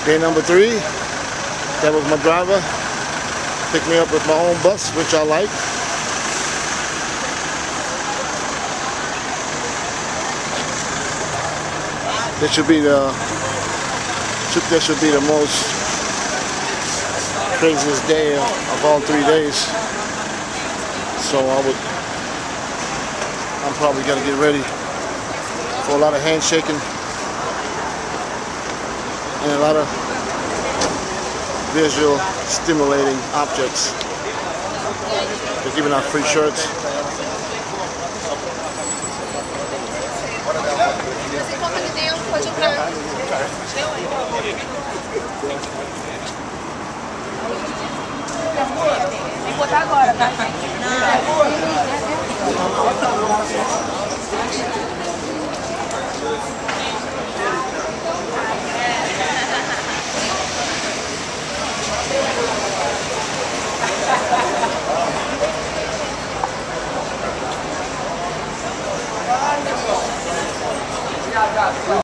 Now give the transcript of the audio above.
Day number 3, that was my driver. Picked me up with my own bus, which I like. This should be the most craziest day of all 3 days. So I'm probably gonna get ready for a lot of handshaking and a lot of visual stimulating objects. They're giving out free shirts. Tem que botar agora, tá?